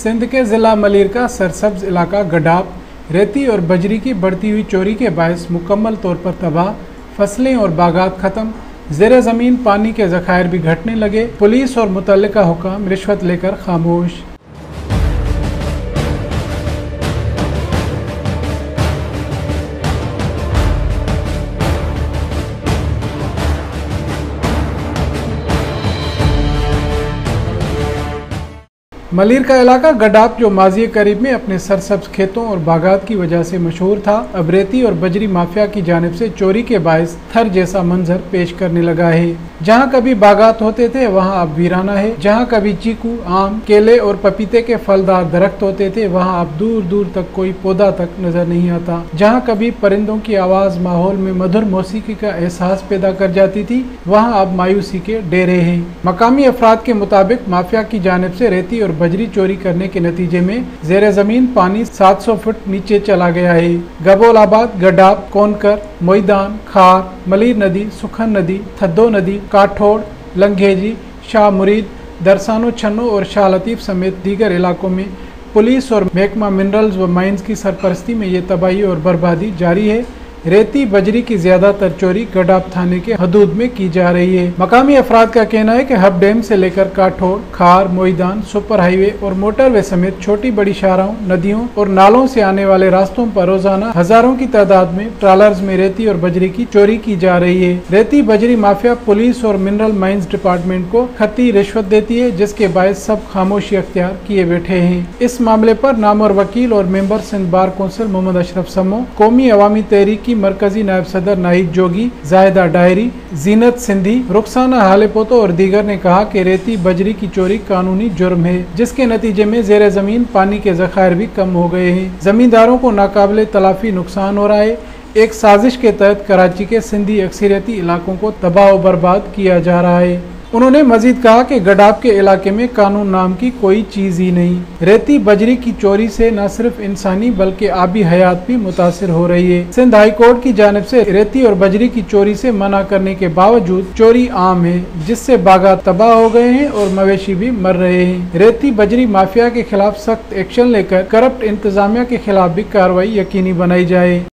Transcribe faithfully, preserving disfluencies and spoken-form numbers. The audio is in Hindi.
सिंध के ज़िला मलीर का सरसब्ज इलाका गडाप रेती और बजरी की बढ़ती हुई चोरी के बायस मुकम्मल तौर पर तबाह, फसलें और बागात खत्म, ज़ेरे ज़मीन पानी के ज़खायर भी घटने लगे। पुलिस और मुतल्लिका हुकाम रिश्वत लेकर खामोश। मलीर का इलाका गडाप, जो माजी करीब में अपने सरसब्ज खेतों और बागात की वजह से मशहूर था, अब रेती और बजरी माफिया की जानिब से चोरी के बायस थर जैसा मंजर पेश करने लगा है। जहां कभी बागात होते थे वहां अब वीराना है। जहां कभी चीकू, आम, केले और पपीते के फलदार दरख्त होते थे वहां अब दूर दूर तक कोई पौधा तक नजर नहीं आता। जहां कभी परिंदों की आवाज माहौल में मधुर मौसीकी का एहसास पैदा कर जाती थी वहां अब मायूसी के डेरे हैं। मकामी अफराद के मुताबिक माफिया की जानिब से रेती और बजरी चोरी करने के नतीजे में ज़ेरे जमीन पानी सात सौ फुट नीचे चला गया है। गबोलाबाद, गडाप, कोनकर, मोईदान, खार, मलीर नदी, सुखन नदी, थद्दो नदी, काठोड़, लंघेजी, शाह मुरीद, दरसानो छन्नो और शाह लतीफ समेत दीगर इलाकों में पुलिस और महकमा मिनरल्स व माइंस की सरपरस्ती में ये तबाही और बर्बादी जारी है। रेती बजरी की ज्यादातर चोरी गडाप थाने के हदूद में की जा रही है। मकामी अफराद का कहना है कि हब डैम से लेकर काठोड़, खार, मोईदान, सुपर हाईवे और मोटरवे समेत छोटी बड़ी शाहराओं, नदियों और नालों से आने वाले रास्तों पर रोजाना हजारों की तादाद में ट्रालर्स में रेती और बजरी की चोरी की जा रही है। रेती बजरी माफिया पुलिस और मिनरल माइंस डिपार्टमेंट को खती रिश्वत देती है, जिसके बायस सब खामोशी अख्तियार किए बैठे हैं। इस मामले पर नामवर वकील और member Sindh bar council Mohammad Ashraf Samo, Qaumi Awami Tehreek की मरकजी नायब सदर नाहिद जोगी, जाहिदा डायरी, जीनत सिंधी, रुखसाना हालेपोतो और दीगर ने कहा कि रेती बजरी की चोरी कानूनी जुर्म है, जिसके नतीजे में ज़ेरे ज़मीन पानी के ज़खायर भी कम हो गए हैं। जमींदारों को नाकाबिले तलाफी नुकसान हो रहा है। एक साजिश के तहत कराची के सिंधी अक्सरियती इलाकों को तबाह व बर्बाद किया जा रहा है। उन्होंने मजीद कहा कि गडाप के इलाके में कानून नाम की कोई चीज ही नहीं। रेती बजरी की चोरी से न सिर्फ इंसानी बल्कि आबी हयात भी मुतासिर हो रही है। सिंध हाई कोर्ट की जानिब से रेती और बजरी की चोरी से मना करने के बावजूद चोरी आम है, जिससे बागात तबाह हो गए हैं और मवेशी भी मर रहे हैं। रेती बजरी माफिया के खिलाफ सख्त एक्शन लेकर करप्ट इंतजामिया के खिलाफ भी कार्रवाई यकीनी बनाई जाए।